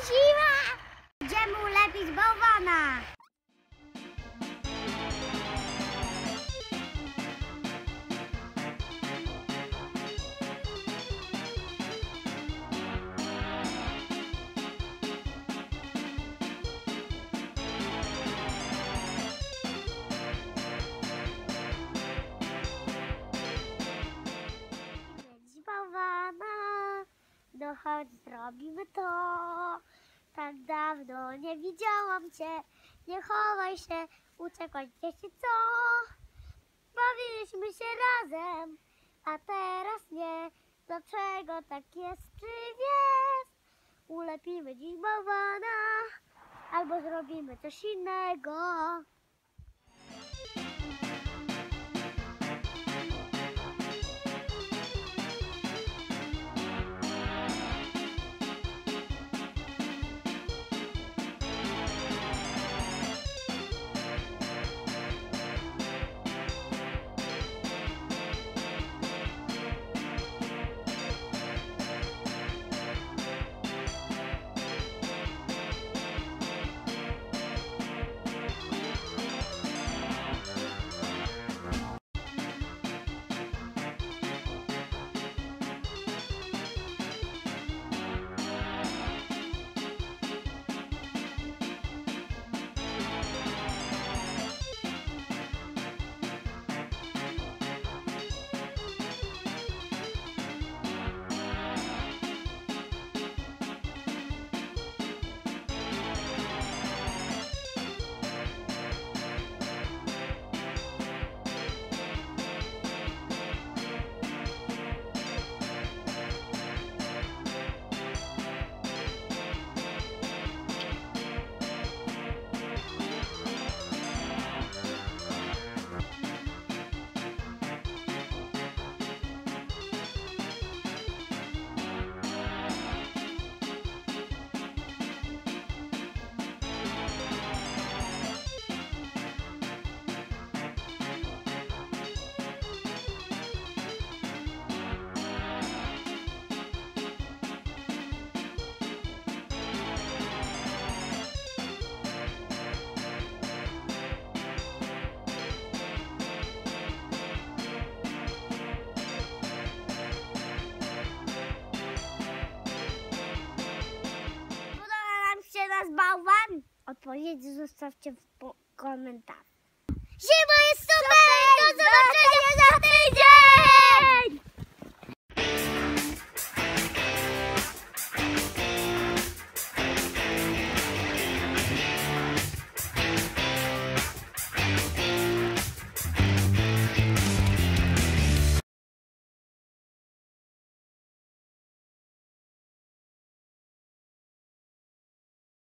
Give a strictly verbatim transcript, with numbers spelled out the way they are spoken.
Zima! Idziemy ulepić bałwana! No chodź, zrobimy to. Tak dawno nie widziałam cię. Nie chowaj się, uciekać wiecie co. Bawiliśmy się razem, a teraz nie. Dlaczego tak jest, czy wiesz? Ulepimy dziś bałwana, albo zrobimy coś innego. Bałwan? Odpowiedź zostawcie w komentarzu. Zima jest super! Do zobaczenia za tydzień!